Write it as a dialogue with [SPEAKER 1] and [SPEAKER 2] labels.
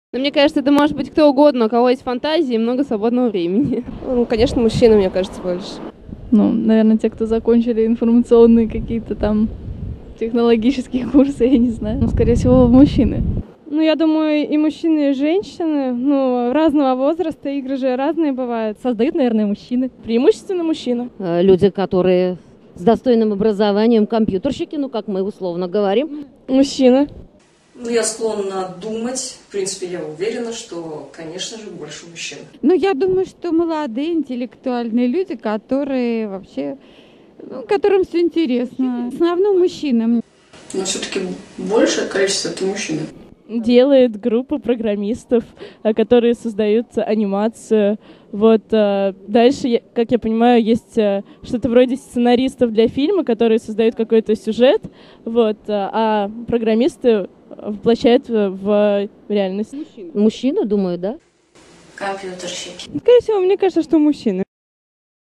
[SPEAKER 1] Но мне кажется, это может быть кто угодно, у кого есть фантазии и много свободного времени.
[SPEAKER 2] Ну, конечно, мужчины, мне кажется, больше.
[SPEAKER 3] Ну, наверное, те, кто закончили информационные какие-то там технологические курсы, я не знаю. Ну, скорее всего, мужчины.
[SPEAKER 4] Ну, я думаю, и мужчины, и женщины, ну, разного возраста, игры же разные бывают.
[SPEAKER 5] Создают, наверное, мужчины.
[SPEAKER 4] Преимущественно мужчины.
[SPEAKER 6] Люди, которые с достойным образованием, компьютерщики, ну, как мы условно говорим.
[SPEAKER 4] Мужчины.
[SPEAKER 7] Ну, я склонна думать, в принципе, я уверена, что, конечно же, больше мужчин.
[SPEAKER 8] Ну, я думаю, что молодые, интеллектуальные люди, которые вообще, которым все интересно. В основном мужчинам.
[SPEAKER 7] Но все-таки большее количество это мужчины.
[SPEAKER 9] Делает группа программистов, которые создают анимацию. Вот дальше, как я понимаю, есть что-то вроде сценаристов для фильма, которые создают какой-то сюжет, вот, а программисты воплощают в реальность.
[SPEAKER 6] Мужчины, думаю, да?
[SPEAKER 7] Компьютерщики.
[SPEAKER 4] Скорее всего, мне кажется, что мужчины.